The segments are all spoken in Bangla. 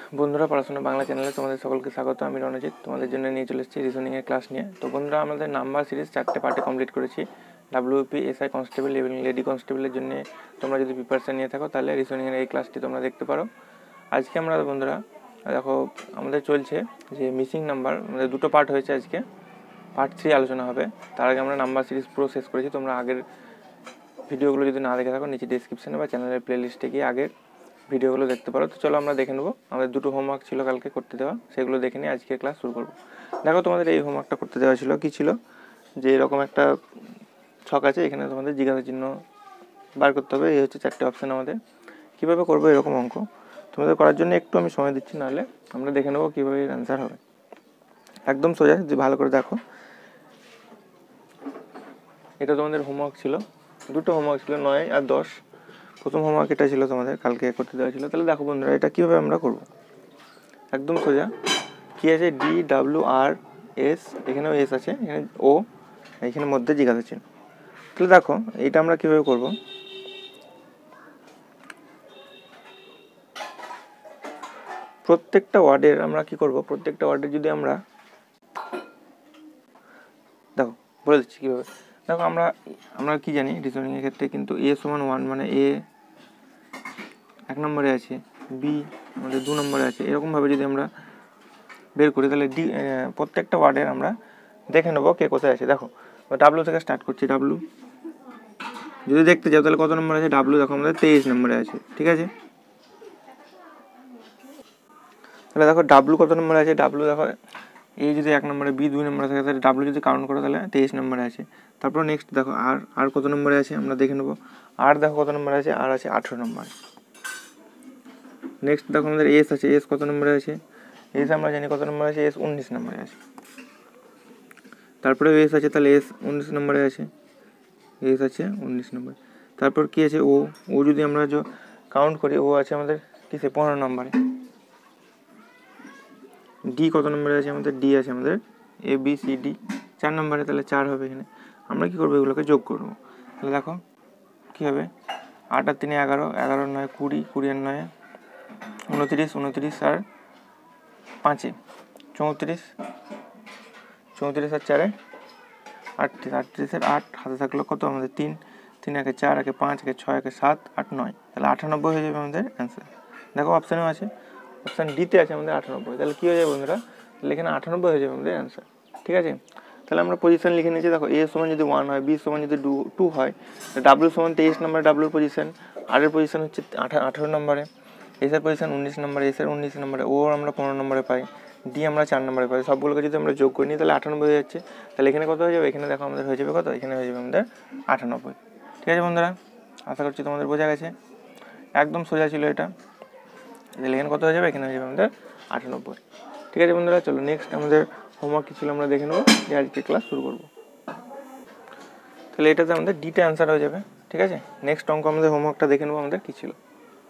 বন্ধুরা, পড়াশোনা বাংলা চ্যানেলে তোমাদের সকলকে স্বাগত। আমি রণজিৎ তোমাদের জন্য নিয়ে চলে এসেছি রিজনিংয়ের ক্লাস নিয়ে। তো বন্ধুরা, আমাদের নাম্বার সিরিজ 4টে পার্টে কমপ্লিট করেছি। WP, SI কনস্টেবল এবং লেডি কনস্টেবলের জন্য তোমরা যদি প্রিপারেশন নিয়ে থাকো তাহলে রিজনিংয়ের এই ক্লাসটি তোমরা দেখতে পারো। আজকে আমরা বন্ধুরা দেখো আমাদের চলছে যে মিসিং নাম্বার, আমাদের দুটো পার্ট হয়েছে, আজকে পার্ট 3 আলোচনা হবে। তার আগে আমরা নাম্বার সিরিজ পুরো শেষ করেছি। তোমরা আগের ভিডিওগুলো যদি না দেখে থাকো নিচে ডিসক্রিপশানে বা চ্যানেলের প্লেলিস্টে গিয়ে আগের ভিডিওগুলো দেখতে পারো। তো চলো আমরা দেখে নেবো। আমাদের দুটো হোমওয়ার্ক ছিল কালকে করতে দেওয়া, সেগুলো দেখে নিয়ে আজকে ক্লাস শুরু করবো। দেখো, তোমাদের এই হোমওয়ার্কটা করতে দেওয়া ছিল, কী ছিল, যে এরকম একটা ছক আছে, এখানে তোমাদের জিজ্ঞাসা চিহ্ন বার করতে হবে। এই হচ্ছে 4টে অপশান। আমাদের কীভাবে করবো এরকম অঙ্ক তোমাদের করার জন্য একটু আমি সময় দিচ্ছি, নাহলে আমরা দেখে নেবো কীভাবে এর অ্যান্সার হবে। একদম সোজা, যদি ভালো করে দেখো। এটা তোমাদের হোমওয়ার্ক ছিল, দুটো হোমওয়ার্ক ছিল, 9 আর 10। প্রথম হোমওয়ার্ক এটা ছিল, তোমাদের কালকে করতে দেওয়া ছিল। তাহলে দেখো বন্ধুরা, এটা কীভাবে আমরা করব। একদম সোজা। কী আছে, DWRS, এখানেও এস আছে, এখানে ও, এখানে মধ্যে জিজ্ঞাসা চিহ্ন। তাহলে দেখো এইটা আমরা কীভাবে করব। প্রত্যেকটা ওয়ার্ডের আমরা কি করব, প্রত্যেকটা ওয়ার্ডের যদি আমরা দেখো বলে দিচ্ছি কীভাবে। দেখো আমরা কি জানি রিজনিংয়ের ক্ষেত্রে, কিন্তু A = 1 মানে A 1 নম্বরে আছে, B আমাদের 2 নম্বরে আছে, এরকমভাবে যদি আমরা বের করি তাহলে প্রত্যেকটা ওয়ার্ডের আমরা দেখে নেবো কে কোথায় আছে। দেখো W থেকে স্টার্ট করছি। W যদি দেখতে যাও তাহলে কত নম্বর আছে, W দেখো আমাদের 23 নম্বরে আছে, ঠিক আছে। তাহলে দেখো W কত নম্বরে আছে, W দেখো A যদি 1 নম্বরে, B 2 নম্বরে থাকে, তাহলে W যদি কাউন্ট করো তাহলে 23 নম্বরে আছে। তারপর নেক্সট দেখো আর কত নম্বরে আছে আমরা দেখে নেবো। আর দেখো কত নম্বরে আছে, আর আছে 18 নম্বরে। নেক্সট দেখো আমাদের S আছে, S কত নম্বরে আছে, S আমরা জানি কত নম্বরে আছে, S 19 নম্বরে আছে। তারপরে S আছে, তাহলে S 19 নম্বরে আছে, S আছে 19 নম্বরে। তারপর কি আছে, ও যদি আমরা কাউন্ট করি, ও আছে আমাদের কিসে, 15 নম্বরে। ডি কত নম্বরে আছে আমাদের, ডি আছে আমাদের ABCD 4 নম্বরে, তাহলে 4 হবে এখানে। আমরা কি করবো, এগুলোকে যোগ করবো। তাহলে দেখো কী হবে, 8 আর 3 11, 11 আর 9 20, 20 আর 9 29, 29 আর 5 34, 34 আর 4 38, 38 আর 8 হাতে থাকলো কত আমাদের 3, 3 একে 4, একে 5, একে 6, একে 7, 8 9, তাহলে 98 হয়ে যাবে আমাদের অ্যান্সার। দেখো অপশানেও আছে, অপশান ডিতে আছে আমাদের 98। তাহলে কী হয়ে যাবে বন্ধুরা, তাহলে এখানে 98 হয়ে যাবে আমাদের অ্যান্সার, ঠিক আছে। তাহলে আমরা পজিশন লিখে নিয়েছি। দেখো A সমান যদি 1 হয়, B সমান যদি 2 হয়, W সমান 23 নম্বরে ডাব্লুর পজিশন, আর এর পজিশন হচ্ছে 18 নম্বরে, এস এর পজিশন 19 নম্বরে, এস এর 19 নম্বরে, ও আমরা 15 নম্বরে পাই, ডি আমরা 4 নম্বরে পাই। সবগুলোকে যদি আমরা যোগ করে নিই তাহলে 98 হয়ে যাচ্ছে। তাহলে এখানে কত হয়ে যাবে, এখানে দেখো আমাদের হয়ে যাবে কত, এখানে হয়ে যাবে আমাদের 98। ঠিক আছে বন্ধুরা, আশা করছি তোমাদের বোঝা গেছে। একদম সোজা ছিল এটা। তাহলে এখানে কত হয়ে যাবে, এখানে হয়ে যাবে আমাদের 98। ঠিক আছে বন্ধুরা, চলো নেক্সট আমাদের হোমওয়ার্ক কী ছিল আমরা দেখে নেবো, যে আজকে ক্লাস শুরু করবো। তাহলে এটাতে আমাদের ডিটা অ্যান্সার হয়ে যাবে, ঠিক আছে। নেক্সট অঙ্ক আমাদের হোমওয়ার্কটা দেখে নেবো আমাদের কী ছিল।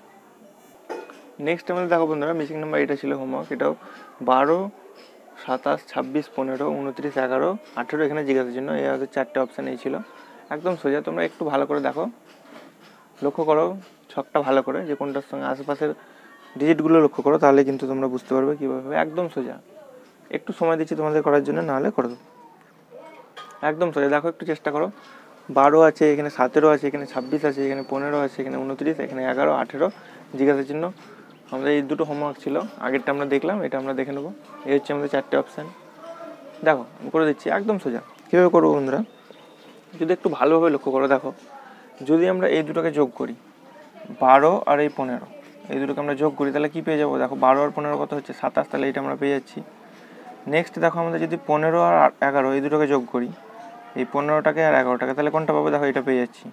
নেক্সট আমাদের দেখো বন্ধুরা, মিসিং নাম্বার এটা ছিল হোমওয়ার্ক। এটাও 12, 27, 26, 15, 29, 11, 18 এখানে জিজ্ঞাসার জন্য এই আমাদের 4টে অপশান এই ছিল। একদম সোজা। তোমরা একটু ভালো করে দেখো, লক্ষ্য করো ছকটা ভালো করে, যে কোনটার সঙ্গে আশেপাশের ডিজিটগুলো লক্ষ্য করো, তাহলে কিন্তু তোমরা বুঝতে পারবে কীভাবে। একদম সোজা, একটু সময় দিচ্ছি তোমাদের করার জন্য, নাহলে করে দেবো। একদম সোজা, দেখো একটু চেষ্টা করো। 12 আছে, এখানে 17 আছে, এখানে 26 আছে, এখানে 15 আছে, এখানে 29, এখানে 11, 18 জিজ্ঞাসার জন্য। আমাদের এই দুটো হোমওয়ার্ক ছিল, আগেরটা আমরা দেখলাম, এটা আমরা দেখে নেবো। এই হচ্ছে আমাদের 4টে অপশান। দেখো আমি করে দিচ্ছি, একদম সোজা। কীভাবে করবো বন্ধুরা, যদি একটু ভালোভাবে লক্ষ্য করো, দেখো যদি আমরা এই দুটোকে যোগ করি, 12 আর এই 15, এই দুটোকে আমরা যোগ করি, তাহলে কী পেয়ে যাবো, দেখো 12 আর 15 কত হচ্ছে 27, তাহলে এইটা আমরা পেয়ে যাচ্ছি। নেক্সট দেখো আমাদের যদি 15 আর 11 এই দুটোকে যোগ করি, এই 15টাকে আর 11টাকে, তাহলে কোনটা পাবো, দেখো এটা পেয়ে যাচ্ছি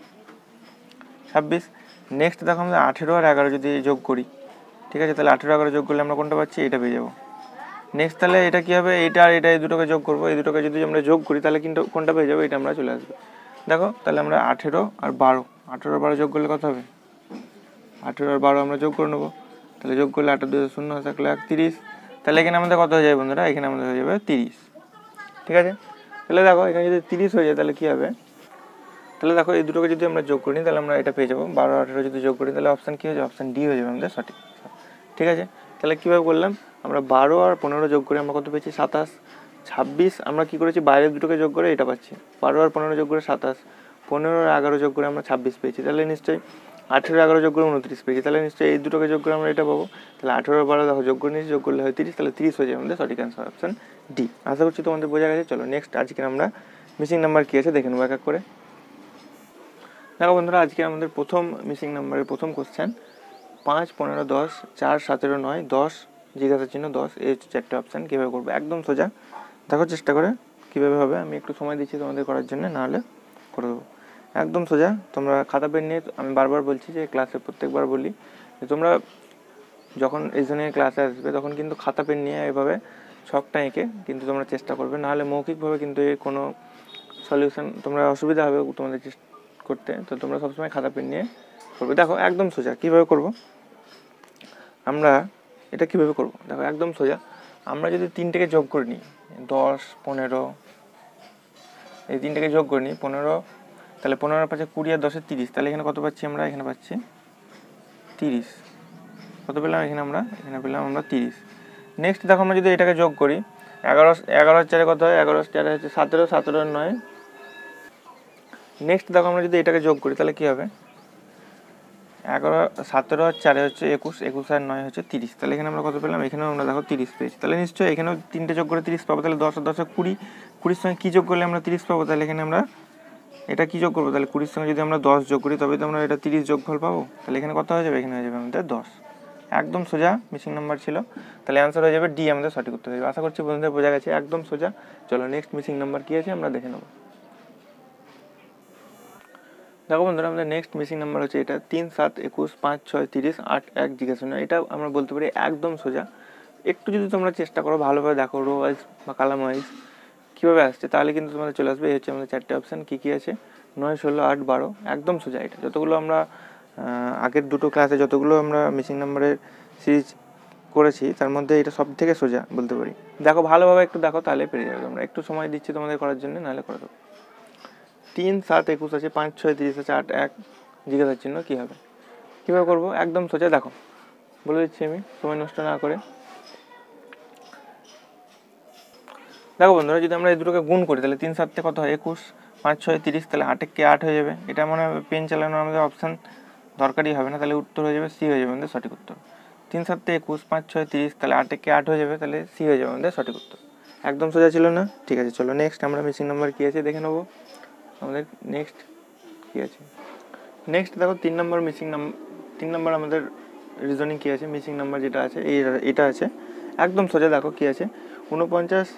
26। নেক্সট দেখো আমাদের 18 আর 11 যদি যোগ করি, ঠিক আছে, তাহলে 18 11 যোগ করলে আমরা কোনটা পাচ্ছি, এটা পেয়ে যাবো। নেক্সট তাহলে এটা কী হবে, এইটা আর এটা এই দুটোকে যোগ করবো, এই দুটোকে যদি আমরা যোগ করি তাহলে কিন্তু কোনটা পেয়ে যাবো, এটা আমরা চলে আসবে। দেখো তাহলে আমরা 18 আর 12, 18 আর 12 যোগ করলে কত হবে, 18 আর 12 আমরা যোগ করে নেবো। তাহলে যোগ করলে 8 2 0 থাকলে 30। তাহলে এখানে আমাদের কত হয়ে যাবে বন্ধুরা, এখানে আমাদের হয়ে যাবে 30, ঠিক আছে। তাহলে দেখো এখানে যদি 30 হয়ে যায় তাহলে কী হবে, তাহলে দেখো এই দুটোকে যদি আমরা যোগ করি তাহলে আমরা এটা পেয়ে যাবো। 12 18 যদি যোগ করি তাহলে অপশান কী হয়ে যাবে, অপশান ডি হয়ে যাবে আমাদের সঠিক, ঠিক আছে। তাহলে কীভাবে করলাম, আমরা 12 আর 15 যোগ করে আমরা কত পেয়েছি 27, 26 আমরা কী করেছি বাইরের দুটোকে যোগ করে এটা পাচ্ছি, 12 আর 15 যোগ করে 27, 15 আর 11 যোগ করে আমরা 26 পেয়েছি, তাহলে নিশ্চয়ই 18 11 যোগ করে 29 পেয়েছি, তাহলে নিশ্চয়ই এই দুটোকে যোগ করে আমরা এটা পাবো। তাহলে 18 12 দেখো যোগ করে নিয়েছি, যোগ করলে হয় 30, তাহলে 30 হয়ে যাবে আমাদের সঠিক অ্যান্সার অপশান ডি। আশা করছি তোমাদের বোঝা গেছে। চলো নেক্সট আজকে আমরা মিসিং নাম্বার কী আছে দেখে নেবো এক এক করে। দেখো বন্ধুরা, আজকে আমাদের প্রথম মিসিং নাম্বারের প্রথম কোশ্চেন 5 15 10 4 17 9 10 জিজ্ঞাসা চিহ্ন 10, এই হচ্ছে 4টে অপশান। কীভাবে করবো একদম সোজা, দেখো চেষ্টা করে কীভাবে হবে। আমি একটু সময় দিচ্ছি তোমাদের করার জন্য, নাহলে করে দেবো। একদম সোজা, তোমরা খাতা পেন নিয়ে, আমি বারবার বলছি যে ক্লাসে প্রত্যেকবার বলি যে তোমরা যখন রিজনিং ক্লাসে আসবে তখন কিন্তু খাতা পেন নিয়ে এভাবে ছকটা এঁকে কিন্তু তোমরা চেষ্টা করবে, নাহলে মৌখিকভাবে কিন্তু এর কোনো সলিউশন তোমরা অসুবিধা হবে তোমাদের করতে। তো তোমরা সবসময় খাতা পেন নিয়ে করবে। দেখো একদম সোজা, কীভাবে করব আমরা, এটা কীভাবে করব দেখো একদম সোজা। আমরা যদি 3টেকে যোগ করে নিই 10 15, এই 3টেকে যোগ করে নিই 15, তাহলে 15 পাচ্ছে 20 আর 10 30, তাহলে এখানে কত পাচ্ছি আমরা, এখানে পাচ্ছি 30। কত পেলাম এখানে পেলাম আমরা 30। নেক্সট দেখো আমরা যদি এটাকে যোগ করি 11 4 কত হয়, 11 4 হচ্ছে 17, 17 9। নেক্সট দেখো আমরা যদি এটাকে যোগ করি তাহলে কী হবে, 17 আর 4 হচ্ছে 21, 21 আর 9 হচ্ছে 30, তাহলে এখানে আমরা কত পেলাম, এখানেও আমরা দেখো 30 পেয়েছি। তাহলে নিশ্চয়ই এখানেও 3টে যোগ করে 30 পাবো, তাহলে 10 আর 10 20, 20 সঙ্গে কী যোগ করলে আমরা 30 পাবো, তাহলে এখানে আমরা এটা কী যোগ করবো, তাহলে 20 সঙ্গে যদি আমরা 10 যোগ করি তবে তো আমরা এটা 30 যোগফল পাবো, তাহলে এখানে কত হয়ে যাবে, এখানে হয়ে যাবে আমাদের 10। একদম সোজা মিসিং নাম্বার ছিল, তাহলে অ্যান্সার হয়ে যাবে ডি, আমাদের সঠিক উত্তর হয়ে যাবে। আশা করছি বন্ধুদের বোঝা গেছে, একদম সোজা। চলো নেক্সট মিসিং নাম্বার কী আছে আমরা দেখে নেবো। দেখো বন্ধুরা, আমাদের নেক্সট মিসিং নাম্বার হচ্ছে এটা 3 7 21 5 6 30 8 1 জিজ্ঞাসা। এটা আমরা বলতে পারি একদম সোজা। একটু যদি তোমরা চেষ্টা করো ভালোভাবে দেখো রো ওয়াইজ বা কালাম ওয়াইজ কীভাবে আসছে, তাহলে কিন্তু তোমাদের চলে আসবে। এই হচ্ছে আমাদের 4টে অপশান, কী কী আছে 9 16 8 12, একদম সোজা। এটা যতগুলো আমরা আগের দুটো ক্লাসে যতগুলো আমরা মিসিং নাম্বারের সিরিজ করেছি তার মধ্যে এটা সব থেকে সোজা বলতে পারি। দেখো ভালোভাবে একটু দেখো, তাহলে পেরে যাবে তোমরা। একটু সময় দিচ্ছি তোমাদের করার জন্য, নাহলে করে দেবো। 3 7 21 আছে, 5 6 30 আছে, 8 1 জিজ্ঞাসা চিহ্ন, কী হবে কীভাবে করবো একদম সোজা। দেখো বলে দিচ্ছি আমি সময় নষ্ট না করে। দেখো বন্ধুরা, যদি আমরা এই দুটোকে গুণ করি তাহলে 3 7 কত হয় 21, 5 6 30, তাহলে 8 কে 8 হয়ে যাবে। এটা মনে হবে পেন চালানোর আমাদের অপশান দরকারই হবে না, তাহলে উত্তর হয়ে যাবে সি, হয়ে যাবে আমাদের সঠিক উত্তর। 3 7 21 5 6 30, তাহলে 8 কে 8 হয়ে যাবে, তাহলে সি হয়ে যাবে আমাদের সঠিক উত্তর। একদম সোজা ছিল না? ঠিক আছে, চলো নেক্সট আমরা মিসিং নাম্বার কী আছে দেখে নেবো। আমাদের নেক্সট কী আছে, নেক্সট দেখো 3 নম্বর মিসিং নাম্বার, 3 নম্বর আমাদের রিজনিং কী আছে, মিসিং নাম্বার যেটা আছে এটা আছে একদম সোজা। দেখো কী আছে 49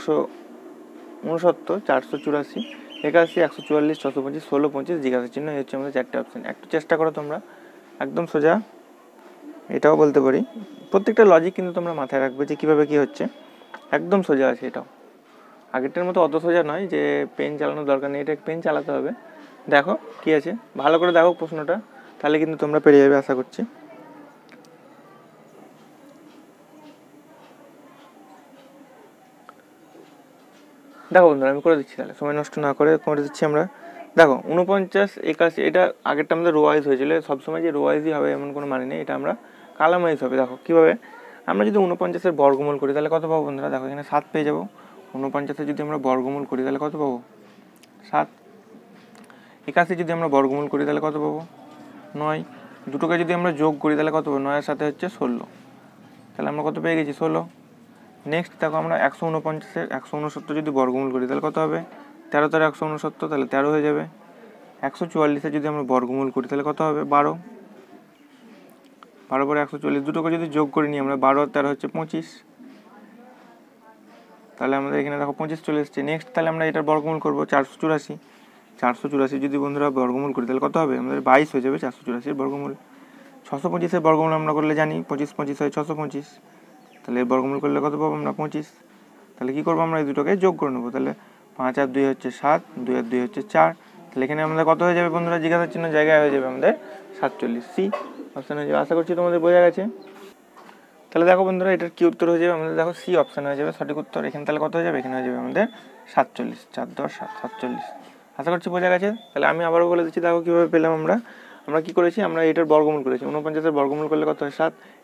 169 484 81 144 625 16 25 জিজ্ঞাসা চিহ্ন, এই হচ্ছে আমাদের 4টে অপশান। একটু চেষ্টা করো তোমরা, একদম সোজা। এটাও বলতে পারি, প্রত্যেকটা লজিক কিন্তু তোমরা মাথায় রাখবে যে কীভাবে কী হচ্ছে। একদম সোজা আছে এটাও, আগেরটার মতো অত সোজা নয় যে পেন চালানোর দরকার নেই, এটা পেন চালাতে হবে। দেখো কী আছে, ভালো করে দেখো প্রশ্নটা, তাহলে কিন্তু তোমরা পেরে যাবে আশা করছি। দেখো বন্ধুরা, আমি করে দিচ্ছি, তাহলে সময় নষ্ট না করে করে দিচ্ছি আমরা। দেখো 49 81, এটা আগেরটা আমাদের রো ওয়াইজ হয়েছিল। সবসময় যে রো ওয়াইজই হবে এমন কোনো মানে নেই, এটা আমরা কালাম ওয়াইজ হবে। দেখো কীভাবে, আমরা যদি 49-এর বর্গমূল করি তাহলে কত পাবো বন্ধুরা, দেখো এখানে 7 পেয়ে যাবো। 49-এর যদি আমরা বর্গমূল করি তাহলে কত পাবো 7। 81 যদি আমরা বর্গমূল করি তাহলে কত পাবো 9। দুটোকে যদি আমরা যোগ করি তাহলে কত পাবো, 9 এর সাথে হচ্ছে 16, তাহলে আমরা কত পেয়ে গেছি 16। নেক্সট দেখো আমরা 149-এর 169 যদি বর্গমূল করি তাহলে কত হবে, 13 13 169, তাহলে 13 হয়ে যাবে। 144-এর যদি আমরা বর্গমূল করি তাহলে কত হবে 12, 12 পরে 140, দুটোকে যদি যোগ করে নিই আমরা 12 আর 13 হচ্ছে 25, তাহলে আমাদের এখানে দেখো 25 চলে এসছে। নেক্সট তাহলে আমরা এটার বর্গমূল করবো 484, 484 যদি বন্ধুরা বর্গমূল করি তাহলে কত হবে আমাদের 22 হয়ে যাবে 484-এর বর্গমূল। 625-এর বর্গমূল আমরা করলে জানি 25 25 হয় 625, তাহলে এর বর্গমূল করলে কত পাবো আমরা 25। তাহলে কী করবো আমরা এই দুটোকে যোগ করে নেবো, তাহলে 5 আর 2 হচ্ছে 7, 2 আর 2 হচ্ছে 4, তাহলে এখানে আমাদের কত হয়ে যাবে বন্ধুরা, জিজ্ঞাসার চিহ্ন জায়গায় হয়ে যাবে আমাদের 47, সি অপশান হয়ে যাবে। আশা করছি তোমাদের বোঝা গেছে। তাহলে দেখো বন্ধুরা, এটার কী উত্তর হয়ে যাবে আমাদের, দেখো সি অপশান হয়ে যাবে সঠিক উত্তর। এখানে তাহলে কত হয়ে যাবে, এখানে হয়ে যাবে আমাদের 47, 4 10 7 47। আশা করছি বোঝা গেছে। তাহলে আমি আবারও বলে দিচ্ছি, দেখো কীভাবে পেলাম আমরা কী করেছি, আমরা এটার বর্গমূল করেছি। 49-এর বর্গমূল করলে কত হয় 7,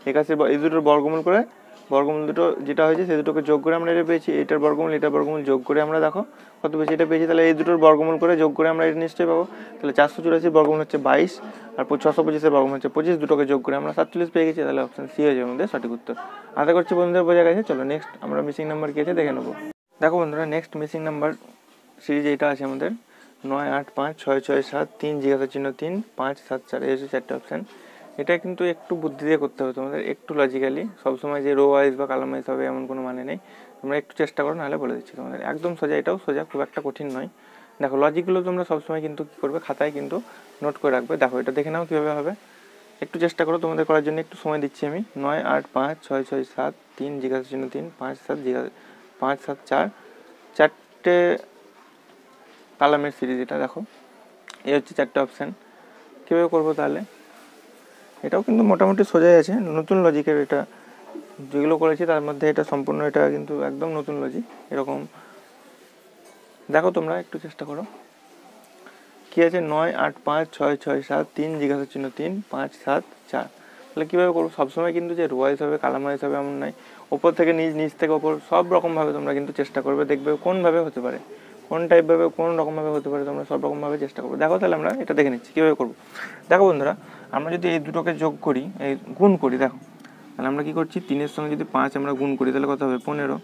81 এই দুটোর বর্গমূল করে, বর্গমূল দুটো যেটা হয়েছে সেই দুটোকে যোগ করে আমরা এটা পেয়েছি। এটার বর্গমূল যোগ করে আমরা দেখো কত পেয়েছি, এটা পেয়েছি। তাহলে এই দুটোর বর্গমূল করে যোগ করে আমরা এটা নিশ্চয়ই পাবো। তাহলে 484 বর্গমূল হচ্ছে 22 আর 625 বর্গমূল হচ্ছে 25, দুটোকে যোগ করে আমরা 47 পেয়ে গেছি। তাহলে অপশন সি হয়ে যাবে আমাদের সঠিক উত্তর। আশা করছি বন্ধুদের বোঝা গেছে। চলো নেক্সট আমরা মিসিং নাম্বার কি আছে দেখে নেবো। দেখো বন্ধুরা, নেক্সট মিসিং নাম্বার সিরিজ এটা আছে আমাদের 9, 8, 5, 6, 6, 7, 3 জিজ্ঞাসা চিহ্ন 3, 5, 7, 4, এই হচ্ছে 4টে অপশান। এটা কিন্তু একটু বুদ্ধি দিয়ে করতে হবে তোমাদের, একটু লজিক্যালি। সবসময় যে রো ওয়াইজ বা কালাম ওয়াইজ হবে এমন কোনো মানে নেই, তোমরা একটু চেষ্টা করো, নাহলে বলে দিচ্ছি তোমাদের। একদম সোজা, এটাও সোজা, খুব একটা কঠিন নয়। দেখো লজিকগুলো তোমরা সবসময় কিন্তু কী করবে, খাতায় কিন্তু নোট করে রাখবে। দেখো এটা দেখে নাও কীভাবে হবে, একটু চেষ্টা করো, তোমাদের করার জন্য একটু সময় দিচ্ছি আমি। 9, 8, 5, 6, 6, 7, 3 জিজ্ঞাসা চিহ্ন 3, 5, 7 5, 7, 4, 4টে কালামের সিরিজ এটা। দেখো এই হচ্ছে 4টে অপশান। কীভাবে করবো তাহলে, এটাও কিন্তু মোটামুটি সোজাই আছে, নতুন লজিকের এটা যেগুলো করেছি তার মধ্যে এটা সম্পূর্ণ, এটা কিন্তু একদম নতুন লজিক। এরকম দেখো তোমরা একটু চেষ্টা করো। কী আছে, 9, 8, 5, 6, 6, 7, 3 জিজ্ঞাসা চিহ্ন 3, 5, 7, 4। তাহলে কীভাবে করবো, সবসময় কিন্তু যে রোয়াইজ হবে কালাম ওয়াইজ হবে এমন নয়, ওপর থেকে নিচ, নিচ থেকে ওপর, সব রকমভাবে তোমরা কিন্তু চেষ্টা করবে, দেখবে কোনভাবে হতে পারে, কোন টাইপভাবে, কোন রকমভাবে হতে পারে, তোমরা সব রকমভাবে চেষ্টা করবে। দেখো তাহলে আমরা এটা দেখে নিচ্ছি কীভাবে করবো। দেখো বন্ধুরা, আমরা যদি এই দুটোকে যোগ করি, এই গুণ করি, দেখো তাহলে আমরা কী করছি, 3-এর সঙ্গে যদি 5 আমরা গুণ করি তাহলে কত হবে, 15।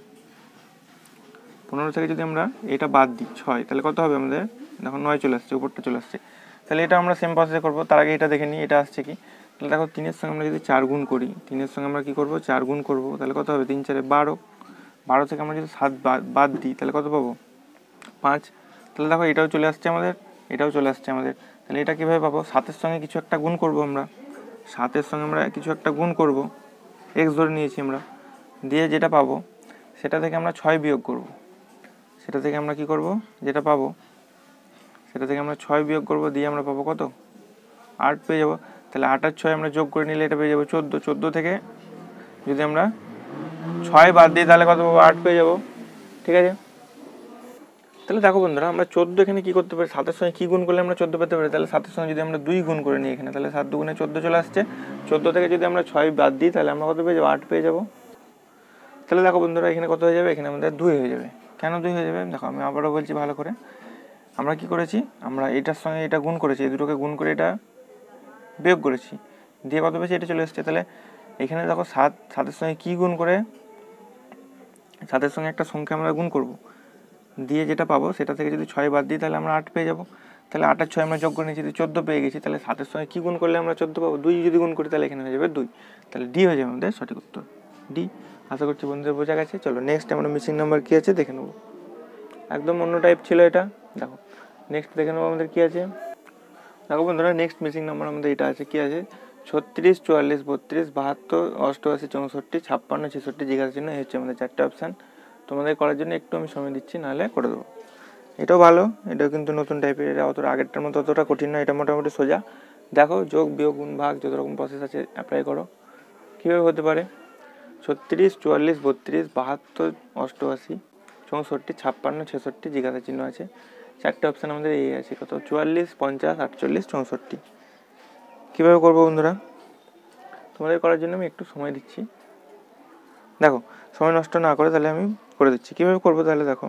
15 থেকে যদি আমরা এটা বাদ দিই 6, তাহলে কত হবে আমাদের, দেখো 9 চলে আসছে, উপরটা চলে আসছে। তাহলে এটা আমরা সেম প্রসেসে করবো। তার আগে এটা দেখে নিই এটা আসছে কি। তাহলে দেখো 3-এর সঙ্গে আমরা যদি 4 গুণ করি, 3-এর সঙ্গে আমরা কী করবো, 4 গুণ করবো, তাহলে কত হবে, 3 4 12। 12 থেকে আমরা যদি 7 বাদ দিই তাহলে কত পাবো, 5। তাহলে দেখো এটাও চলে আসছে আমাদের, এটাও চলে আসছে আমাদের। তাহলে এটা কীভাবে পাবো, 7-এর সঙ্গে কিছু একটা গুণ করবো আমরা, 7-এর সঙ্গে আমরা কিছু একটা গুণ করবো, এক্স ধরে নিয়েছি আমরা, দিয়ে যেটা পাবো সেটা থেকে আমরা 6 বিয়োগ করবো। সেটা থেকে আমরা কি করব, যেটা পাবো সেটা থেকে আমরা 6 বিয়োগ করব, দিয়ে আমরা পাবো কত, 8 পেয়ে যাবো। তাহলে 8 আর 6 আমরা যোগ করে নিলে এটা পেয়ে যাবো 14। 14 থেকে যদি আমরা 6 বাদ দিই তাহলে কত পাবো, 8 পেয়ে যাবো। ঠিক আছে, তাহলে দেখো বন্ধুরা, আমরা 14 এখানে কী করতে পারি, 7-এর সঙ্গে কী গুণ করলে আমরা 14 পেতে পারি। তাহলে 7-এর সঙ্গে যদি আমরা 2 গুণ করে নিই এখানে, তাহলে 7 2 14 চলে আসছে। 14 থেকে যদি আমরা 6 বাদ দিই তাহলে আমরা কত পেয়ে যাবো, 8 পেয়ে যাবো। তাহলে দেখো বন্ধুরা, এখানে কত হয়ে যাবে, এখানে আমাদের 2 হয়ে যাবে। কেন 2 হয়ে যাবে, দেখো আমি আবারও বলছি ভালো করে। আমরা কি করেছি, আমরা এটার সঙ্গে এটা গুণ করেছি, এই দুটোকে গুণ করে এটা বিয়োগ করেছি, দিয়ে কত পেয়েছি, এটা চলে এসছে। তাহলে এখানে দেখো 7-এর সঙ্গে কী গুণ করে, 7-এর সঙ্গে একটা সংখ্যা আমরা গুণ করব, দিয়ে যেটা পাবো সেটা থেকে যদি 6 বাদ দিই তাহলে আমরা 8 পেয়ে যাবো। তাহলে 8 আর 6 আমরা যোগ করে নিয়েছি, 14 পেয়ে গেছি। তাহলে 7-এর সঙ্গে কী গুণ করলে আমরা 14 পাবো, 2 যদি গুণ করি তাহলে এখানে হয়ে যাবে 2। তাহলে ডি হয়ে যাবে আমাদের সঠিক উত্তর, ডি। আশা করছি বন্ধুদের বোঝা গেছে। চলো নেক্সট আমরা মিসিং নাম্বার কী আছে দেখে নেবো। একদম অন্য টাইপ ছিল এটা, দেখো নেক্সট দেখে নেবো আমাদের কী আছে। দেখো বন্ধুরা, নেক্সট মিসিং নাম্বার আমাদের এটা আছে, কী আছে, 36, 44, 32, 72, 88, 64, 56, 66 জিজ্ঞাসা চিহ্ন। এই হচ্ছে আমাদের 4টে অপশান। তোমাদের করার জন্য একটু আমি সময় দিচ্ছি, নাহলে করে দেবো। এটাও ভালো, এটাও কিন্তু নতুন টাইপের, এটা অতটা আগেরটার মতো অতটা কঠিন নয়, এটা মোটামুটি সোজা। দেখো যোগ বিয়োগ গুণ ভাগ যত রকম প্রসেস আছে অ্যাপ্লাই করো। কীভাবে হতে পারে, 36, 44, 32, 72, 88, 64, 56, 66 জিজ্ঞাসা চিহ্ন আছে। 4টে অপশান আমাদের এই আছে, কত, 44, 50, 48, 64। কীভাবে করবো বন্ধুরা, তোমাদের করার জন্য আমি একটু সময় দিচ্ছি। দেখো সময় নষ্ট না করে তাহলে আমি করে দিচ্ছি কীভাবে করবো। তাহলে দেখো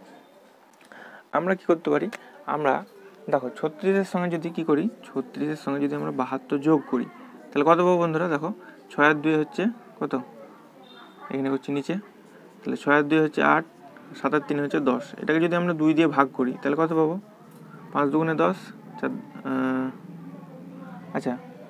আমরা কি করতে পারি, আমরা দেখো 36-এর সঙ্গে যদি কী করি, 36-এর সঙ্গে যদি আমরা 72 যোগ করি তাহলে কত পাবো বন্ধুরা। দেখো 6 আর 2 হচ্ছে কত, এখানে করছি নিচে, তাহলে 6 আর 2 হচ্ছে 8, 7 আর 3 হচ্ছে 10। এটাকে যদি আমরা 2 দিয়ে ভাগ করি তাহলে কত পাবো, 5 2 10, আচ্ছা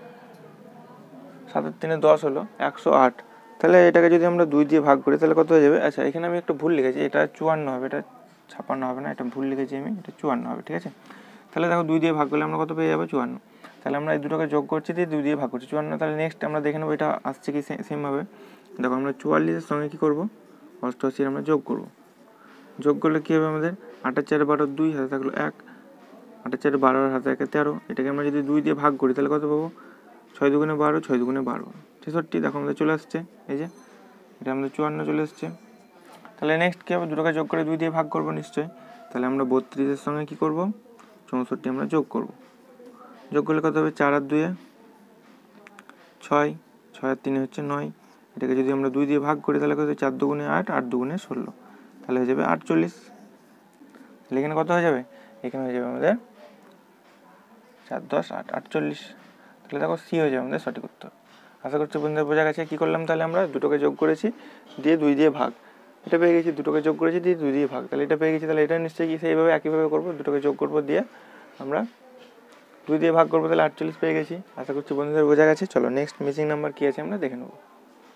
7 আর 3 10 হলো 108। তাহলে এটাকে যদি আমরা 2 দিয়ে ভাগ করি তাহলে কত হয়ে যাবে। আচ্ছা এখানে আমি একটু ভুল লিখেছি, এটা 54 হবে, এটা 56 হবে না, এটা ভুল লিখেছি আমি, এটা 54 হবে। ঠিক আছে, তাহলে দেখো 2 দিয়ে ভাগ করলে আমরা কত পেয়ে যাবো, 54। তাহলে আমরা এই দুটোকে যোগ করছি, দিয়ে 2 দিয়ে ভাগ করছি, 54। তাহলে নেক্সট আমরা দেখে নেবো এটা আসছে কি সেমভাবে। দেখো আমরা 44-এর সঙ্গে কী করবো, 88 আমরা যোগ করবো। যোগ করলে কী হবে আমাদের, 8 আর 4 12, 2 হাতে থাকলো 1, 8 আর 4 12, হাতে 1 13। এটাকে আমরা যদি 2 দিয়ে ভাগ করি তাহলে কত পাবো, 6 2 12, 6 2 12, 66। দেখো আমাদের চলে আসছে, এই যে এটা আমাদের 54 চলে আসছে। তাহলে নেক্সট কী হবে, দুটোকে যোগ করে 2 দিয়ে ভাগ করবো নিশ্চয়ই। তাহলে আমরা 32-এর সঙ্গে কী করবো, 64 আমরা যোগ করবো। যোগ করলে কত হবে, 4 আর 2 6, 6 আর 3 হচ্ছে 9, এটাকে যদি আমরা 2 দিয়ে ভাগ করি তাহলে কত, 4 দুগুণে 8, 8 দুগুণে 16, তাহলে হয়ে যাবে 48। তাহলে এখানে কত হয়ে যাবে, এখানে হয়ে যাবে আমাদের 4 10 8 48। তাহলে দেখো সি হয়ে যাবে আমাদের সঠিক উত্তর। আশা করছি বন্ধুদের বোঝা গেছে। কী করলাম তাহলে, আমরা দুটোকে যোগ করেছি দিয়ে 2 দিয়ে ভাগ, এটা পেয়ে গেছি, দুটোকে যোগ করেছি দিয়ে 2 দিয়ে ভাগ, তাহলে এটা পেয়ে গেছি। তাহলে এটা নিশ্চয়ই কি সেইভাবে একইভাবে করবো, দুটোকে যোগ করবো দিয়ে আমরা 2 দিয়ে ভাগ করবো, তাহলে 48 পেয়ে গেছি। আশা করছি বন্ধুদের বোঝা গেছে। চলো নেক্সট মিসিং নাম্বার কী আছে আমরা দেখে নেবো।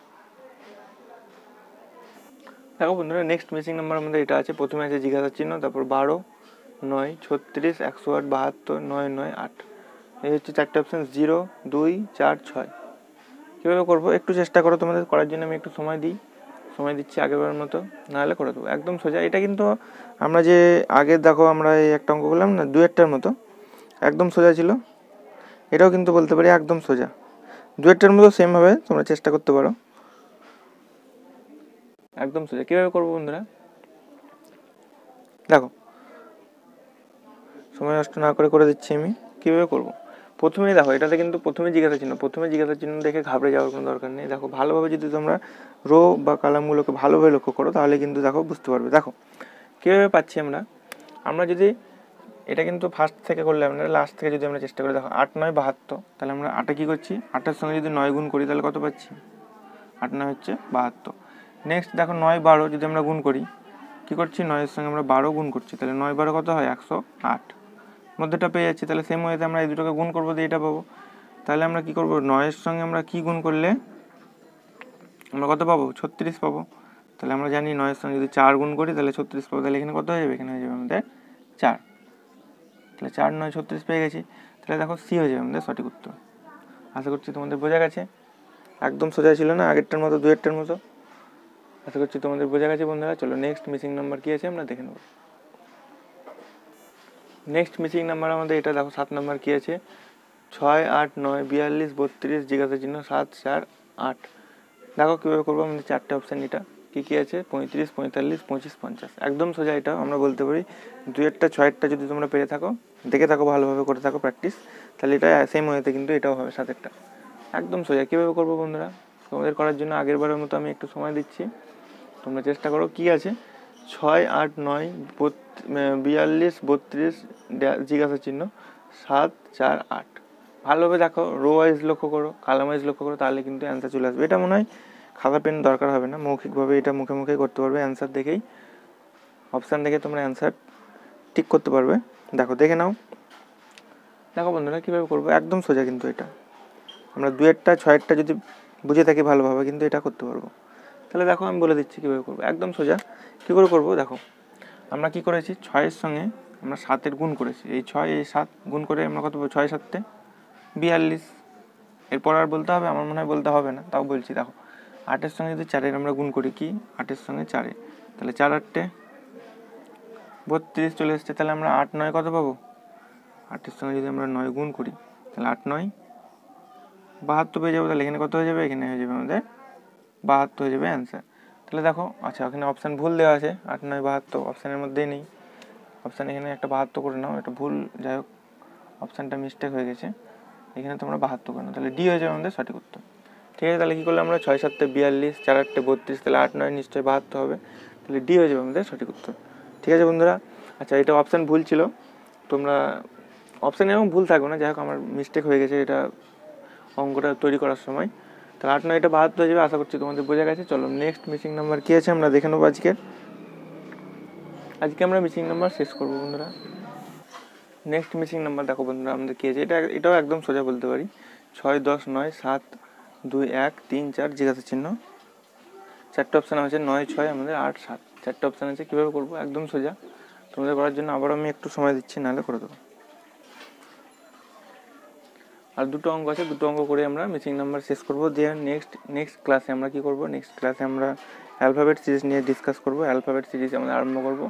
দেখো বন্ধুরা, নেক্সট মিসিং নাম্বার আমাদের এটা আছে। প্রথমে আছে জিজ্ঞাসা চিহ্ন, তারপর 12 9 36 108 72 9 9 8, এই হচ্ছে 4টে অপশান, 0 2 4 6। কীভাবে করবো একটু চেষ্টা করো, তোমাদের করার জন্য আমি একটু সময় দিচ্ছি আগেরবার মতো, নাহলে করে দেবো। একদম সোজা। এটা কিন্তু আমরা যে আগে দেখো আমরা এই একটা অঙ্ক করলাম না 2-এরটার মতো, একদম সোজা ছিল। এটাও কিন্তু বলতে পারি একদম সোজা, 2-এরটার মতো সেমভাবে তোমরা চেষ্টা করতে পারো, একদম সোজা। কীভাবে করবো বন্ধুরা দেখো, সময় নষ্ট না করে দিচ্ছি আমি। কীভাবে করবো, প্রথমেই দেখো এটাতে কিন্তু প্রথমে জিজ্ঞাসা চিহ্ন দেখে ঘাবড়ে যাওয়ার কোনো দরকার নেই। দেখো ভালোভাবে যদি তোমরা রো বা কলামগুলোকে ভালোভাবে লক্ষ্য করো তাহলে কিন্তু দেখো বুঝতে পারবে। দেখো কীভাবে পাচ্ছি আমরা যদি এটা কিন্তু ফার্স্ট থেকে করলে আমরা লাস্ট থেকে যদি আমরা চেষ্টা করি, দেখো 8 9 72, তাহলে আমরা 8-এ কী করছি, 8-এর সঙ্গে যদি 9 গুণ করি তাহলে কত পাচ্ছি, 8 9 হচ্ছে 72। নেক্সট দেখো 9 12 যদি আমরা গুণ করি, কী করছি, 9-এর সঙ্গে আমরা 12 গুণ করছি, তাহলে 9 12 কত হয় 108, মধ্যেটা পেয়ে যাচ্ছি। তাহলে সেম ওয়েতে আমরা এই দুটোকে গুণ করবো দিয়ে এটা পাবো। তাহলে আমরা কি করবো, 9-এর সঙ্গে আমরা কি গুণ করলে আমরা কত পাবো, 36 পাবো। তাহলে আমরা জানি 9-এর সঙ্গে যদি 4 গুণ করি তাহলে 36 পাবো। তাহলে এখানে কত হয়ে যাবে, এখানে হয়ে যাবে আমাদের 4। তাহলে 4 9 36 পেয়ে গেছি। তাহলে দেখো সি হয়ে যাবে আমাদের সঠিক উত্তর। আশা করছি তোমাদের বোঝা গেছে। একদম সোজা ছিল না আগেরটার মতো, 2-এরটার মতো। আশা করছি তোমাদের বোঝা গেছে বন্ধুরা। চলো নেক্সট মিসিং নাম্বার কী আছে আমরা দেখে নেব। নেক্সট মিসিং নাম্বার আমাদের এটা দেখো 7 নাম্বার কী আছে, 6 8 9 42 32 জিজ্ঞাসা চিহ্ন 7 4 8। দেখো কীভাবে করবো, আমাদের 4টে অপশান এটা কী আছে, 35 45 25 50। একদম সোজা। এটা আমরা বলতে পারি 2-এরটা 6-এরটা যদি তোমরা পেরে থাকো, দেখে থাকো, ভালোভাবে করে থাকো প্র্যাকটিস, তাহলে এটা সেম হয়েতে কিন্তু এটাও হবে 7-এরটা। একদম সোজা। কীভাবে করবো বন্ধুরা, তোমাদের করার জন্য আগেরবারের মতো আমি একটু সময় দিচ্ছি, তোমরা চেষ্টা করো। কি আছে, 6 8 9 42 32 জিজ্ঞাসা চিহ্ন 7 4 8। ভালোভাবে দেখো, রো ওয়াইজ লক্ষ্য করো, কালাম ওয়াইজ লক্ষ্য করো, তাহলে কিন্তু অ্যান্সার চলে আসবে। এটা মনে হয় খাতা পেন দরকার হবে না, মৌখিকভাবে এটা মুখে মুখে করতে পারবে। অ্যান্সার দেখেই, অপশান দেখে তোমরা অ্যান্সার ঠিক করতে পারবে। দেখো দেখে নাও। দেখো বন্ধুরা কীভাবে করবো, একদম সোজা কিন্তু এটা। আমরা 2-এরটা 6-এরটা যদি বুঝে থাকি ভালোভাবে কিন্তু এটা করতে পারবো। তাহলে দেখো আমি বলে দিচ্ছি কীভাবে করবো, একদম সোজা। কী করে করবো দেখো, আমরা কি করেছি, 6-এর সঙ্গে আমরা 7-এর গুণ করেছি, এই 6 এই 7 গুণ করে আমরা কত, 6 7 42। এরপর আর বলতে হবে, আমার মনে হয় বলতে হবে না, তাও বলছি। দেখো 8-এর সঙ্গে যদি 4-এর আমরা গুণ করি, কি 8-এর সঙ্গে 4-এ, তাহলে 4 8 32 চলে এসছে। তাহলে আমরা 8 9 কত পাবো, 8-এর সঙ্গে যদি আমরা 9 গুণ করি তাহলে 8 9 72 পেয়ে যাবো। তাহলে এখানে কত হয়ে যাবে, এখানে হয়ে যাবে আমাদের 72 হয়ে যাবে অ্যান্সার। তাহলে দেখো, আচ্ছা ওখানে অপশান ভুল দেওয়া আছে, 8 9 72 অপশানের মধ্যেই নেই। অপশান এখানে একটা 72 করে নাও, এটা ভুল, যাই হোক অপশানটা মিস্টেক হয়ে গেছে, এখানে তোমরা 72 করে নাও, তাহলে ডি হয়ে যাবে আমাদের সঠিক উত্তর। ঠিক আছে, তাহলে কী করলে আমরা 6 7 42 4 8 32, তাহলে 8 9 নিশ্চয়ই 72 হবে, তাহলে ডি হয়ে যাবে আমাদের সঠিক উত্তর। ঠিক আছে বন্ধুরা। আচ্ছা এটা অপশান ভুল ছিল, তোমরা অপশানে এরকম ভুল থাকবে না, যাই হোক আমার মিস্টেক হয়ে গেছে এটা অঙ্কটা তৈরি করার সময়। তাহলে 8 9 72 হয়ে যাবে। আশা করছি তোমাদের বোঝা গেছে। চলো নেক্সট মিসিং নাম্বার কী আছে আমরা দেখে নেবো। আজকে আমরা মিসিং নাম্বার শেষ করবো বন্ধুরা। নেক্সট মিসিং নাম্বার দেখো বন্ধুরা আমাদের কী আছে, এটাও একদম সোজা বলতে পারি, 6 10 9 7 2 1 3 4 জিজ্ঞাসা চিহ্ন। 4টে অপশান আছে, 9 6 আমাদের 8 7, 4টে অপশান আছে। কীভাবে করবো, একদম সোজা। তোমাদের করার জন্য আবারও আমি একটু সময় দিচ্ছি, নাহলে করে দেবো। আর দুটো অঙ্ক আছে, দুটো অঙ্ক করে আমরা মিসিং নাম্বার শেষ করবো। দিয়ে নেক্সট ক্লাসে আমরা কী করবো, নেক্সট ক্লাসে আমরা অ্যালফাবেট সিরিজ নিয়ে ডিসকাস করবো। অ্যালফাবেট সিরিজ আমরা আরম্ভ করবো।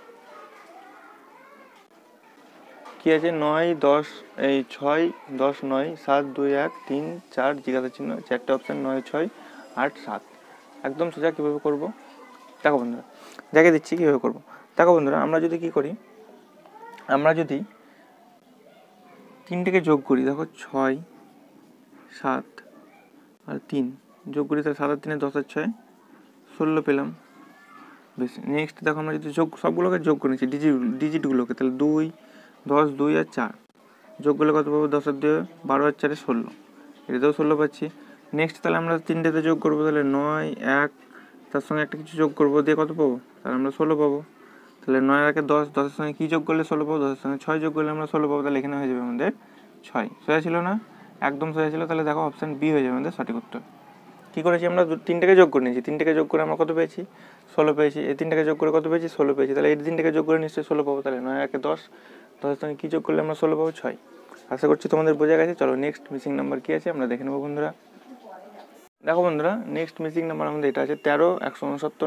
কী আছে, 9 10 এই 6 10 9 7 2 1 3 4 জিজ্ঞাসা চিহ্ন, 4টে অপশান 9 6 8 7, একদম সোজা। কীভাবে করবো দেখো বন্ধুরা, দেখে দিচ্ছি কীভাবে করবো। দেখো বন্ধুরা, আমরা যদি কী করি, আমরা যদি 3টেকে যোগ করি, দেখো 6 7 আর 3 যোগ করি, তাহলে 7 আর 3 10 আর 6 16 পেলাম। বেশ, নেক্সট দেখো আমরা যদি যোগ সবগুলোকে যোগ করে নিচ্ছি ডিজিটগুলোকে, তাহলে 2 10 2 আর 4 যোগ করলে কত পাবো? 10 আর 2 12 আর 4 16, এটাতেও 16 পাচ্ছি। নেক্সট তাহলে আমরা 3টেতে যোগ করবো, তাহলে 9 1 তার সঙ্গে একটা কিছু যোগ করবো, দিয়ে কত পাবো? তাহলে আমরা 16 পাবো। তাহলে 9 আর 1 10, 10-এর সঙ্গে কী যোগ করলে 16 পাবো? 10-এর সঙ্গে 6 যোগ করলে আমরা 16 পাবো। তাহলে এখানে হয়ে যাবে আমাদের 6। সোজা ছিল না? একদম সোজা ছিল। তাহলে দেখো অপশান বি হয়ে যাবে আমাদের সঠিক উত্তর। কী করেছি আমরা? 3টেকে যোগ করে নিয়েছি, 3টেকে যোগ করে আমরা কত পেয়েছি? 16 পেয়েছি। এই 3টাকে যোগ করে কত পেয়েছি? 16 পেয়েছি। তাহলে এই 3টাকে যোগ করে নিশ্চয়ই 16 পাবো। তাহলে 9 1 10, 10-এর সঙ্গে কী যোগ করলে আমরা 16 পাবো? 6। আশা করছি তোমাদের বোঝা গেছে। চলো নেক্সট মিসিং নাম্বার কী আছে আমরা দেখে নেবো বন্ধুরা। দেখো বন্ধুরা, নেক্সট মিসিং নাম্বার আমাদের এটা আছে 13 169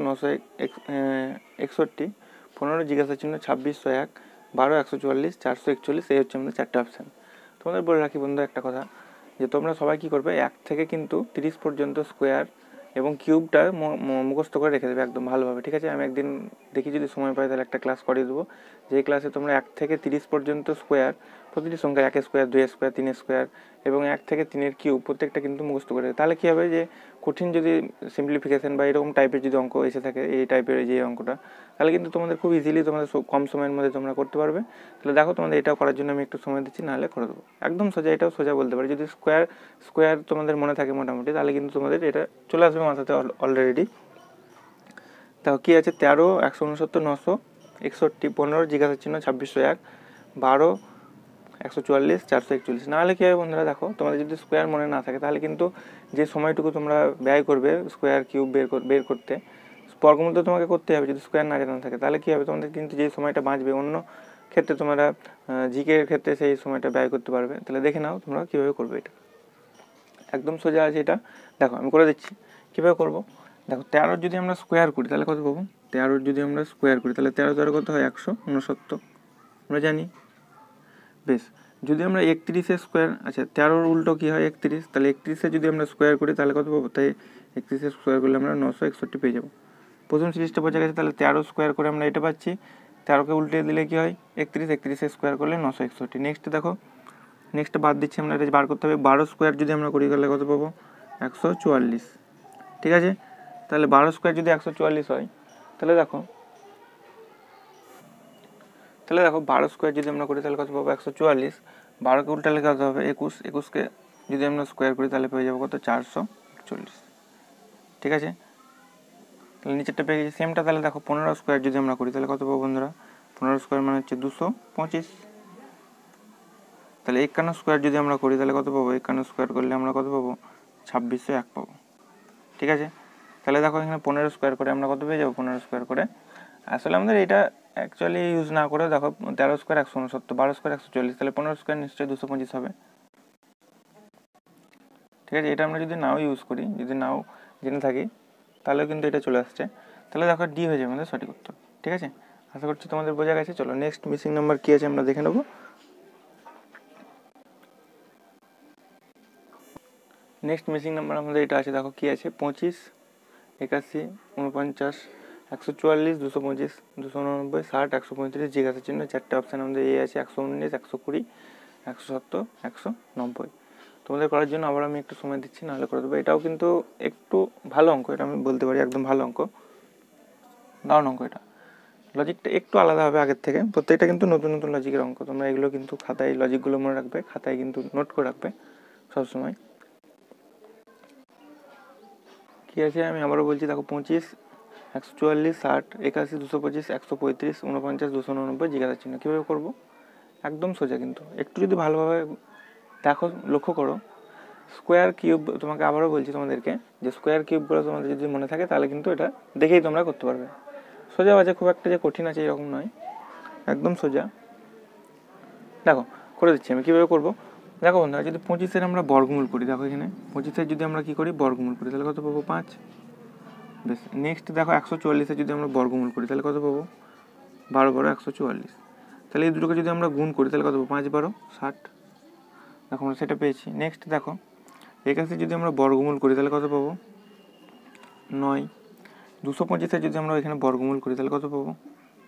961 15 জিজ্ঞাসা চিহ্ন 26 101 12 144 441। এই হচ্ছে আমাদের 4টে অপশান। তোমাদের বলে রাখি বন্ধু একটা কথা, যে তোমরা সবাই কী করবে, 1 থেকে কিন্তু 30 পর্যন্ত স্কোয়ার এবং কিউবটা মুখস্থ করে রেখে দেবে একদম ভালোভাবে, ঠিক আছে? আমি একদিন দেখি যদি সময় পাই তাহলে একটা ক্লাস করিয়ে দেবো, যেই ক্লাসে তোমরা 1 থেকে 30 পর্যন্ত স্কোয়ার, প্রতিটি সংখ্যা 1 স্কোয়ার 2 স্কোয়ার 3 স্কোয়ার এবং 1 থেকে 3-এর কিউব প্রত্যেকটা কিন্তু মুখস্থ করে। তাহলে কী হবে, যে কঠিন যদি সিম্পলিফিকেশন বা এরকম টাইপের যদি অঙ্ক এসে থাকে, এই টাইপের যে অঙ্কটা, তাহলে কিন্তু তোমাদের খুব ইজিলি তোমাদের কম সময়ের মধ্যে তোমরা করতে পারবে। তাহলে দেখো তোমাদের এটাও করার জন্য আমি একটু সময় দিচ্ছি, নাহলে করে দেবো একদম সোজা। এটাও সোজা বলতে পারি, যদি স্কোয়ার তোমাদের মনে থাকে মোটামুটি, তাহলে কিন্তু তোমাদের এটা চলে আসবে মাথাতে অলরেডি। তাও কী আছে? 13 169 961 15 জিজ্ঞাসা চিহ্ন 26 101 12 144 441। নাহলে কী হবে বন্ধুরা, দেখো তোমাদের যদি স্কোয়ার মনে না থাকে, তাহলে কিন্তু যে সময়টুকু তোমরা ব্যয় করবে স্কোয়ার কিউব বের করতে, বর্গমূল তো তোমাকে করতে হবে। যদি স্কোয়ার না জানা থাকে তাহলে কী হবে, তোমাদের কিন্তু যে সময়টা বাঁচবে অন্য ক্ষেত্রে তোমরা জিকের ক্ষেত্রে সেই সময়টা ব্যয় করতে পারবে। তাহলে দেখে নাও তোমরা কীভাবে করবে। এটা একদম সোজা আছে। এটা দেখো আমি করে দিচ্ছি কীভাবে করবো। দেখো 13 যদি আমরা স্কোয়ার করি তাহলে কত পাবো? 13 যদি আমরা স্কোয়ার করি তাহলে 13 দ্বারা কত হয়? 169 আমরা জানি। বেশ, যদি আমরা 31-এর স্কোয়ার, আচ্ছা 13-র উল্টো কী হয়? 31। তাহলে 31-এর যদি আমরা স্কোয়ার করি তাহলে কত পাবো? তাই 31-এর স্কোয়ার করলে আমরা 961 পেয়ে যাবো। প্রথম সিরিজটা বোঝা গেছে। তাহলে 13 স্কোয়ার করে আমরা এটা পাচ্ছি, 13কে উল্টে দিলে কী হয়? 31, 31-এর স্কোয়ার করলে 961। নেক্সট দেখো, নেক্সট বাদ দিচ্ছি আমরা, এটা বার করতে হবে। 12 স্কোয়ার যদি আমরা করি তাহলে কত পাবো? 144, ঠিক আছে? তাহলে 12 স্কোয়ার যদি 144 হয়, তাহলে দেখো 12 স্কোয়ার যদি আমরা করি তাহলে কত পাবো? 144। 12কে উল্টালে কত হবে? 21। 21কে যদি আমরা স্কোয়ার করি তাহলে পেয়ে যাবো কত? 441, ঠিক আছে? তাহলে নিচেরটা পেয়ে গেছি সেমটা। তাহলে দেখো 15 স্কোয়ার যদি আমরা করি তাহলে কত পাবো বন্ধুরা? 15 স্কোয়ার মানে হচ্ছে 225। তাহলে 51 স্কোয়ার যদি আমরা করি তাহলে কত পাবো? 51 স্কোয়ার করলে আমরা কত পাবো? 2601 পাবো, ঠিক আছে? তাহলে দেখো এখানে 15 স্কোয়ার করে আমরা কত পেয়ে যাবো? 15 স্কোয়ার করে আসলে আমাদের এটা অ্যাকচুয়ালি ইউজ না করে দেখো 13 স্কোয়ার 169, 12 স্কোয়ার 140, তাহলে 15 স্কোয়ার নিশ্চয়ই 225 হবে, ঠিক আছে? এটা আমরা যদি নাও ইউজ করি, যদি নাও জেনে থাকি, তাহলেও কিন্তু এটা চলে আসছে। তাহলে দেখো ডি হয়ে যাবে আমাদের সঠিক উত্তর, ঠিক আছে? আশা করছি তোমাদের বোঝা গেছে। চলো নেক্সট মিসিং নাম্বার কী আছে আমরা দেখে নেবো। নেক্সট মিসিং নাম্বার আমাদের এটা আছে, দেখো কী আছে? 25 81 49 144 225 289 60 135 জিজ্ঞাসা চিহ্ন 4টে অপশান আমাদের এই আছে 119 120 170 190। তোমাদের করার জন্য আবার আমি একটু সময় দিচ্ছি, নাহলে করে দেবো। এটাও কিন্তু একটু ভালো অঙ্ক, এটা আমি বলতে পারি একদম ভালো অঙ্ক, দারুণ অঙ্ক। এটা লজিকটা একটু আলাদা হবে আগের থেকে, প্রত্যেকটা কিন্তু নতুন নতুন লজিকের অঙ্ক। তোমরা এগুলো কিন্তু খাতায় লজিকগুলো মনে রাখবে, খাতায় কিন্তু নোট করে রাখবে সবসময়। কী আছে আমি আবারও বলছি, দেখো 25 144 60 81 225 135 49 289 জিজ্ঞাসা চিহ্ন। কীভাবে করবো? একদম সোজা, কিন্তু একটু যদি ভালোভাবে দেখো, লক্ষ্য করো। স্কোয়ার কিউব, তোমাকে আবারও বলছি তোমাদেরকে, যে স্কোয়ার কিউবগুলো তোমাদের যদি মনে থাকে তাহলে কিন্তু এটা দেখেই তোমরা করতে পারবে। সোজা বাজে, খুব একটা যে কঠিন আছে এরকম নয়, একদম সোজা। দেখো করে দিচ্ছি আমি কীভাবে করবো। দেখো বন্ধুরা, যদি 25-এর আমরা বর্গমূল করি, দেখো এখানে 25-এর যদি আমরা কী করি? বর্গমূল করি, তাহলে কত পাবো? 5। বেশ, নেক্সট দেখো 144-এর যদি আমরা বর্গমূল করি তাহলে কত পাবো? 12 12 144। তাহলে এই দুটোকে যদি আমরা গুণ করি তাহলে কত পাবো? 5 12 60। দেখো আমরা সেটা পেয়েছি। নেক্সট দেখো 81 যদি আমরা বর্গমূল করি তাহলে কত পাবো? 9। 225-এর যদি আমরা এখানে বর্গমূল করি তাহলে কত পাবো?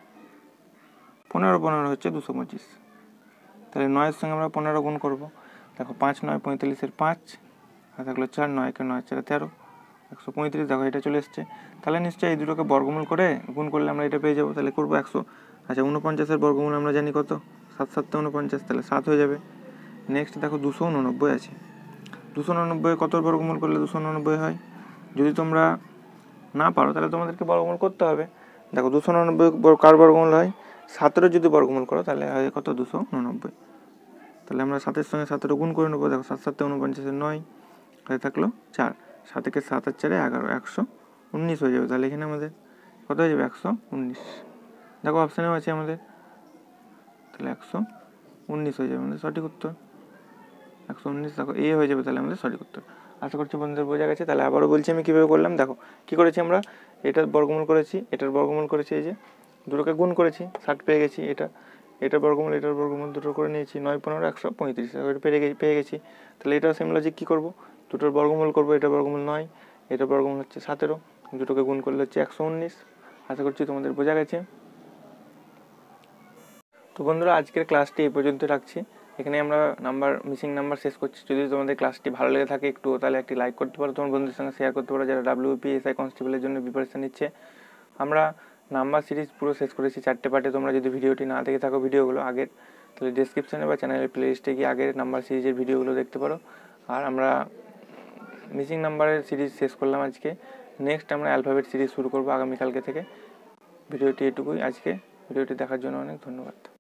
15 15 হচ্ছে 225। তাহলে 9-এর সঙ্গে আমরা 15 গুণ করবো। দেখো 5 9 45-এর 5 আর থাকলো 4, 9 কে 9 4 13, 135। দেখো এটা চলে এসছে। তাহলে নিশ্চয়ই এই দুটোকে বর্গমূল করে গুণ করলে আমরা এটা পেয়ে যাবো। তাহলে করবো 100। আচ্ছা 49-এর বর্গমূল আমরা জানি কত, 7 7 49, তাহলে 7 হয়ে যাবে। নেক্সট দেখো 289 আছে। 289 কত বর্গমূল করলে 289 হয়? যদি তোমরা না পারো তাহলে তোমাদেরকে বর্গমূল করতে হবে। দেখো 289 কার বর্গমূল হয়? 17 যদি বর্গমূল করো তাহলে হয় কত, 289। তাহলে আমরা 7-এর সঙ্গে 17 গুণ করে নেবো। দেখো 7 7 49 9, তাহলে থাকলো 4, 7 কে 7 আর 4 11, 119 হয়ে যাবে। তাহলে এখানে আমাদের কত হয়ে যাবে, 119। দেখো অপশানেও আছে আমাদের, তাহলে 119 হয়ে যাবে আমাদের সঠিক উত্তর। 119 দেখো এ হয়ে যাবে তাহলে আমাদের সঠিক উত্তর। আশা করছি বন্ধুদের বোঝা গেছে। তাহলে আবারও বলছি আমি কীভাবে করলাম। দেখো কী করেছি আমরা, এটার বর্গমূল করেছি, এটার বর্গমূল করেছি, এই যে দুটোকে গুণ করেছি, 60 পেয়ে গেছি। এটার বর্গমূল দুটো করে নিয়েছি, 9 15 135, এটা পেয়ে গেছি। তাহলে এটা সেম লজিক কী করবো, দুটোর বর্গমূল করবো। এটার বর্গমূল 9, এটার বর্গমূল হচ্ছে 17, দুটোকে গুণ করলে হচ্ছে 119। আশা করছি তোমাদের বোঝা গেছে। তো বন্ধুরা আজকের ক্লাসটি এই পর্যন্ত রাখছি। এখানে আমরা মিসিং নাম্বার শেষ করছি। যদি তোমাদের ক্লাসটি ভালো লেগে থাকে একটু, তাহলে একটি লাইক করতে পারো, তোমার বন্ধুদের সঙ্গে শেয়ার করতে পারো যারা WPSI কনস্টেবলের জন্য প্রিপারেশন নিচ্ছে। আমরা নাম্বার সিরিজ পুরো শেষ করেছি 4টে পার্টে। তোমরা যদি ভিডিওটি না দেখে থাকো ভিডিওগুলো আগের, তাহলে ডিসক্রিপশানে বা চ্যানেলের প্লেলিস্টে গিয়ে আগের নাম্বার সিরিজের ভিডিওগুলো দেখতে পারো। আর আমরা মিসিং নাম্বারের সিরিজ শেষ করলাম আজকে। নেক্সট আমরা অ্যালফাবেট সিরিজ শুরু করবো আগামীকালকে থেকে। ভিডিওটি এটুকুই আজকে। ভিডিওটি দেখার জন্য অনেক ধন্যবাদ।